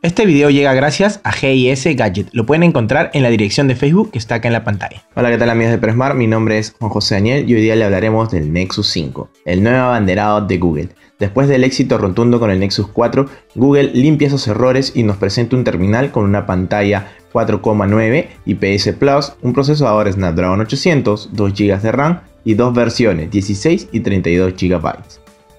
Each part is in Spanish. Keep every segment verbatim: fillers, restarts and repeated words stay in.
Este video llega gracias a G I S Gadget. Lo pueden encontrar en la dirección de Facebook que está acá en la pantalla. Hola, ¿qué tal amigos de Presmart? Mi nombre es Juan José Daniel y hoy día le hablaremos del Nexus cinco, el nuevo abanderado de Google. Después del éxito rotundo con el Nexus cuatro, Google limpia esos errores y nos presenta un terminal con una pantalla cuatro coma nueve I P S Plus, un procesador Snapdragon ochocientos, dos gigas de RAM y dos versiones, dieciséis y treinta y dos gigabytes.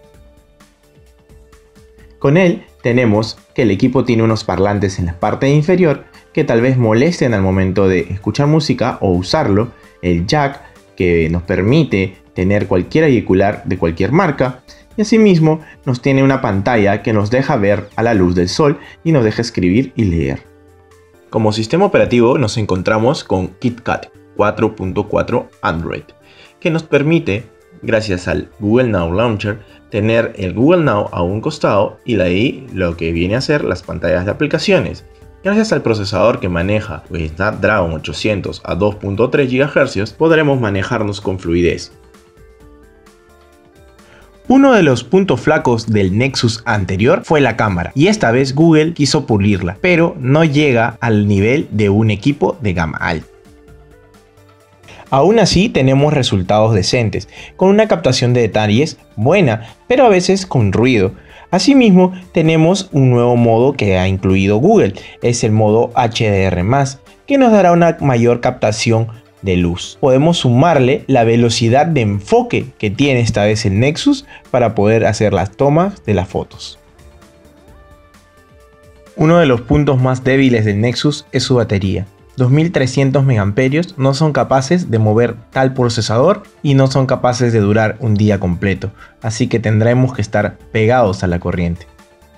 Con él tenemos que el equipo tiene unos parlantes en la parte inferior que tal vez molesten al momento de escuchar música o usarlo, el jack que nos permite tener cualquier auricular de cualquier marca, y asimismo nos tiene una pantalla que nos deja ver a la luz del sol y nos deja escribir y leer. Como sistema operativo nos encontramos con KitKat cuatro punto cuatro Android, que nos permite, gracias al Google Now Launcher, tener el Google Now a un costado y de ahí lo que viene a ser las pantallas de aplicaciones. Gracias al procesador que maneja el Snapdragon ochocientos a dos punto tres gigahercios, podremos manejarnos con fluidez. Uno de los puntos flacos del Nexus anterior fue la cámara, y esta vez Google quiso pulirla, pero no llega al nivel de un equipo de gama alta. Aún así tenemos resultados decentes, con una captación de detalles buena, pero a veces con ruido. Asimismo tenemos un nuevo modo que ha incluido Google, es el modo H D R más, que nos dará una mayor captación de luz. Podemos sumarle la velocidad de enfoque que tiene esta vez el Nexus para poder hacer las tomas de las fotos. Uno de los puntos más débiles del Nexus es su batería. dos mil trescientos miliamperios no son capaces de mover tal procesador y no son capaces de durar un día completo, así que tendremos que estar pegados a la corriente.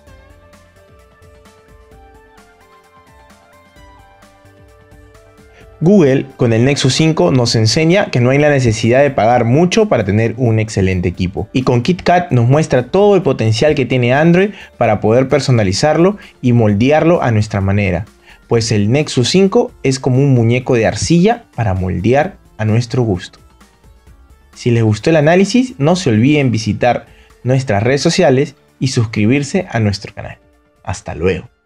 Google con el Nexus cinco nos enseña que no hay la necesidad de pagar mucho para tener un excelente equipo, y con KitKat nos muestra todo el potencial que tiene Android para poder personalizarlo y moldearlo a nuestra manera, pues el Nexus cinco es como un muñeco de arcilla para moldear a nuestro gusto. Si les gustó el análisis, no se olviden visitar nuestras redes sociales y suscribirse a nuestro canal. Hasta luego.